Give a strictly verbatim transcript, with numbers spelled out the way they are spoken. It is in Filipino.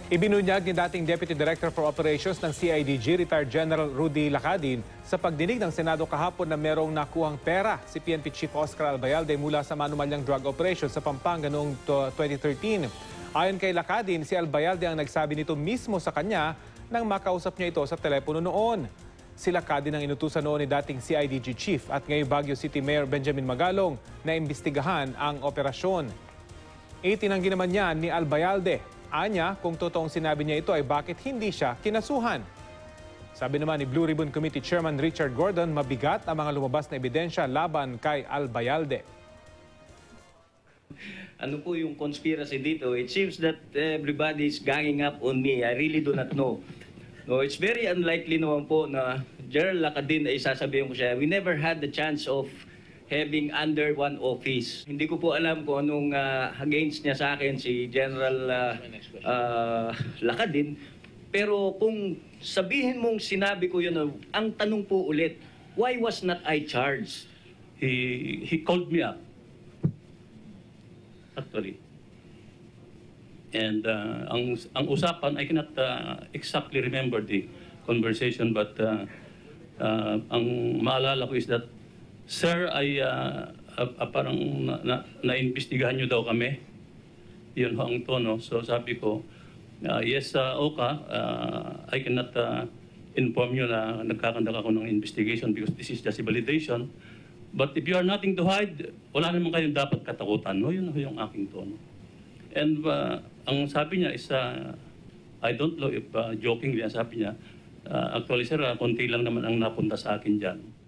Ibinunyag ni dating Deputy Director for Operations ng C I D G, Retired General Rudy Lacadin, sa pagdinig ng Senado kahapon na merong nakuhang pera si P N P Chief Oscar Albayalde mula sa manumalyang drug operation sa Pampanga noong twenty thirteen. Ayon kay Lacadin, si Albayalde ang nagsabi nito mismo sa kanya nang makausap niya ito sa telepono noon. Si Lacadin ang inutusan noon ni dating C I D G Chief at ngayon Baguio City Mayor Benjamin Magalong na imbestigahan ang operasyon. Itinanggi naman niya ni Albayalde. Anya, kung totoong sinabi niya ito ay bakit hindi siya kinasuhan. Sabi naman ni Blue Ribbon Committee Chairman Richard Gordon, mabigat ang mga lumabas na ebidensya laban kay Albayalde. Ano po yung conspiracy dito? It seems that everybody is ganging up on me. I really do not know. No, it's very unlikely naman po na General Lacadin ay sasabihin ko siya, we never had the chance of having under one office. Hindi ko po alam kung anong uh, against niya sa akin si General uh, uh, Lacadin. Pero kung sabihin mong sinabi ko yun, ang tanong po ulit, why was not I charged? He, he called me up, actually. And uh, ang, ang usapan, I cannot uh, exactly remember the conversation, but uh, uh, ang maalala ko is that, Sir, ay uh, uh, uh, parang na-imbestigahan na, na nyo daw kami. Yun ho ang tono. So sabi ko, uh, yes, uh, Oka, uh, I cannot uh, inform you na nagkakandak ako ng investigation because this is just a validation. But if you are nothing to hide, wala naman kayong dapat katakutan. No? Yun ho yung aking tono. And uh, ang sabi niya is, uh, I don't know if uh, jokingly, sabi niya, uh, actually, sir, uh, konti lang naman ang napunta sa akin dyan.